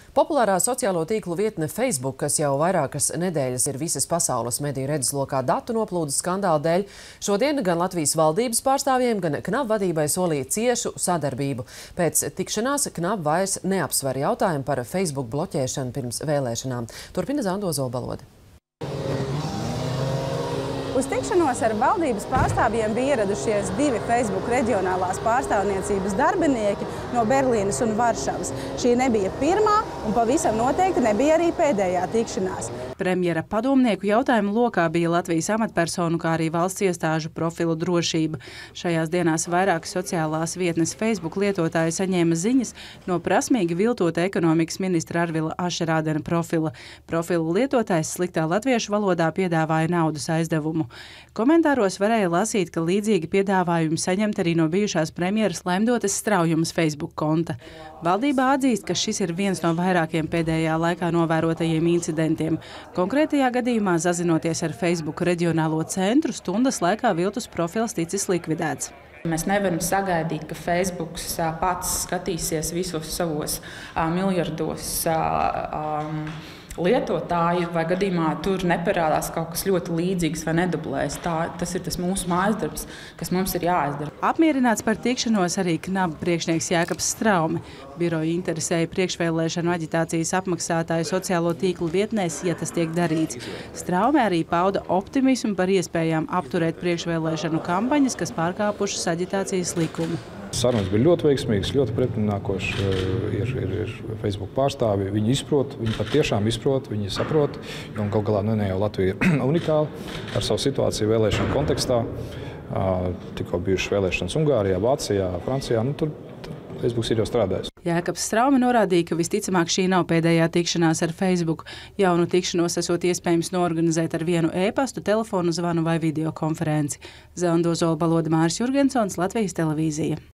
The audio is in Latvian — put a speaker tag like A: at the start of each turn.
A: Populārā sociālo tīklu vietne Facebook, kas jau vairākas nedēļas ir visas pasaules mediju redzeslokā datu noplūdes skandāla dēļ, šodien gan Latvijas valdības pārstāvjiem, gan KNAB vadībai solīja ciešu sadarbību. Pēc tikšanās KNAB vairs neapsver jautājumu par Facebook bloķēšanu pirms vēlēšanām. Turpina Zanda Ozolbalode.
B: Uz tikšanos ar valdības pārstāvjiem bija ieradušies divi Facebook reģionālās pārstāvniecības darbinieki no Berlīnes un Varšavas. Šī nebija pirmā un pavisam noteikti nebija arī pēdējā tikšanās. Premjera padomnieku jautājumu lokā bija Latvijas amatpersonu, kā arī valsts iestāžu profilu drošība. Šajās dienās vairākas sociālās vietnes Facebook lietotāji saņēma ziņas no prasmīgi viltota ekonomikas ministra Arvila Ašerādena profila. Profilu lietotājs sliktā latviešu valodā piedāvāja naudas aizdevumu. Komentāros varēja lasīt, ka līdzīgi piedāvājumi saņemt arī no bijušās premjeras Laimdotas Straujumas Facebook konta. Valdībā atzīst, ka šis ir viens no vairākiem pēdējā laikā novērotajiem incidentiem. Konkrētajā gadījumā, sazinoties ar Facebook reģionālo centru, stundas laikā viltus profils ticis likvidēts.
C: Mēs nevaram sagaidīt, ka Facebook pats skatīsies visos savos miljardos lietotāju, vai gadījumā tur neparādās kaut kas ļoti līdzīgs vai nedublēs. Tas ir tas mūsu mājasdarbs, kas mums ir jāizdara.
B: Apmierināts par tikšanos arī KNAB priekšnieks Jēkabs Straume. Biroju interesēja priekšvēlēšanu aģitācijas apmaksātāju sociālo tīklu vietnēs, ja tas tiek darīts. Straume arī pauda optimismu par iespējām apturēt priekšvēlēšanu kampaņas, kas pārkāpušas aģitācijas likumu.
D: Sarunas bija ļoti veiksmīgas, ļoti pretimnākoši ir Facebook pārstāvji. Viņi izprot, viņi patiešām izprot, viņi saprot, jo gal galā ne jau Latvija ir unikāla ar savu situāciju vēlēšanu kontekstā. Tikko bijušas vēlēšanas Ungārijā, Vācijā, Francijā, tur Facebook ir jau strādājis.
B: Jēkabs Straume norādīja, ka visticamāk šī nav pēdējā tikšanās ar Facebook. Jaunu tikšanos esot iespējams norganizēt ar vienu e-pastu, telefonu zvanu vai videokonferenci. Zanda Ozolbalode, Māris Jurgensons, Latvijas televīzija.